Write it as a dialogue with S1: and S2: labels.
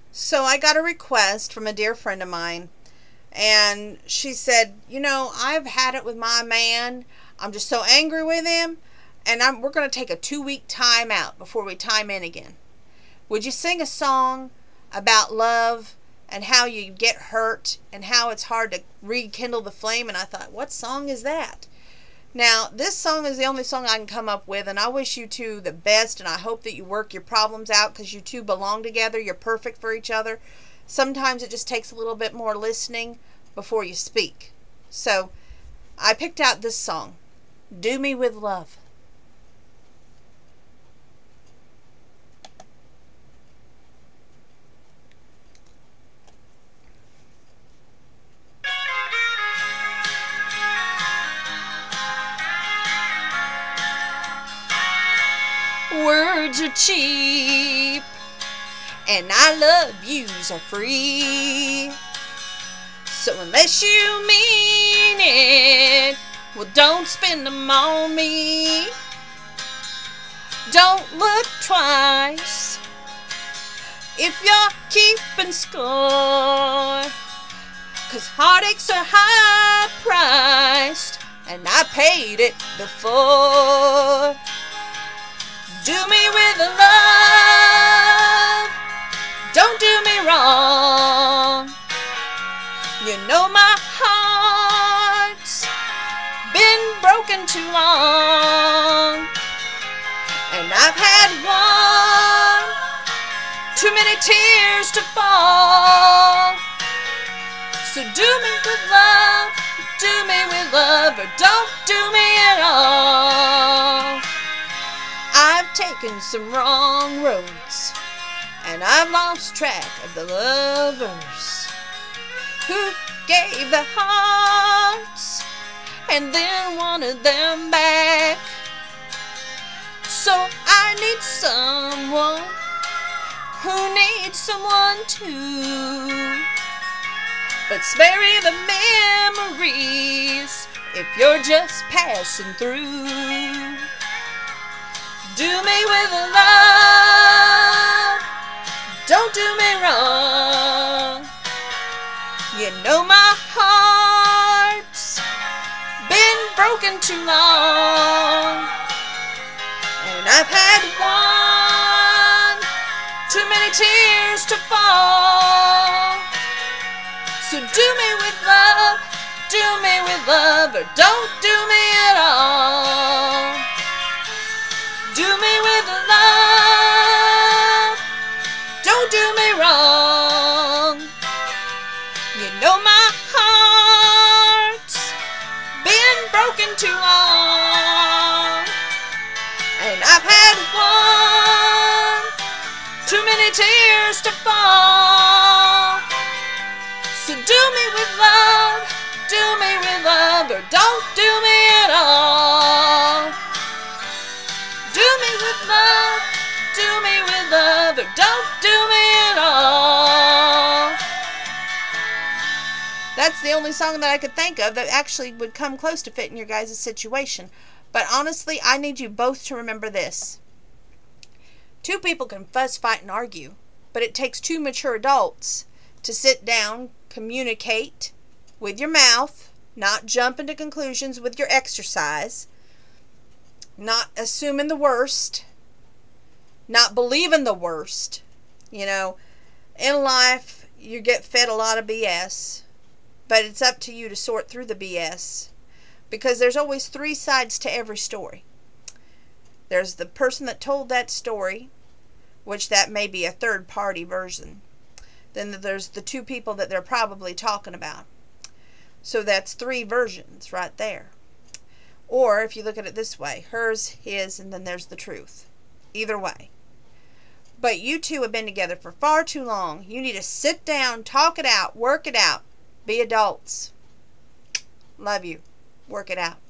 S1: So I got a request from a dear friend of mine, and she said, I've had it with my man. I'm just so angry with him, and we're going to take a 2-week time out before we time in again. Would you sing a song about love and how you get hurt and how it's hard to rekindle the flame? And I thought, what song is that? Now, this song is the only song I can come up with, and I wish you two the best, and I hope that you work your problems out because you two belong together. You're perfect for each other. Sometimes it just takes a little bit more listening before you speak. So, I picked out this song, Do Me With Love. Words are cheap, and I love yous are free. So unless you mean it, well, don't spend them on me. Don't look twice if you're keeping score, 'cause heartaches are high priced, and I paid it before. Do me with love, don't do me wrong. You know my heart's been broken too long, and I've had one too many tears to fall. So do me with love, or don't do me at all. I've taken some wrong roads, and I've lost track of the lovers who gave their hearts and then wanted them back. So I need someone who needs someone too. But spare me the memories if you're just passing through. Do me with love, don't do me wrong. You know my heart's been broken too long, and I've had one too many tears to fall. So do me with love, or don't do me at all. Do me with love, don't do me wrong. You know my heart's been broken too long, and I've had one too many tears to fall. So do me with love, or don't do me at all. Do me with love, or don't do me at all. That's the only song that I could think of that actually would come close to fitting your guys' situation. But honestly, I need you both to remember this. Two people can fuss, fight, and argue, but it takes two mature adults to sit down, communicate with your mouth, not jump into conclusions with your exercise, not assuming the worst, not believing the worst. In life, you get fed a lot of BS, but it's up to you to sort through the BS, because there's always three sides to every story. There's the person that told that story, which that may be a third-party version. Then there's the two people that they're probably talking about. So that's three versions right there. Or if you look at it this way, hers, his, and then there's the truth. Either way. But you two have been together for far too long. You need to sit down, talk it out, work it out. Be adults. Love you. Work it out.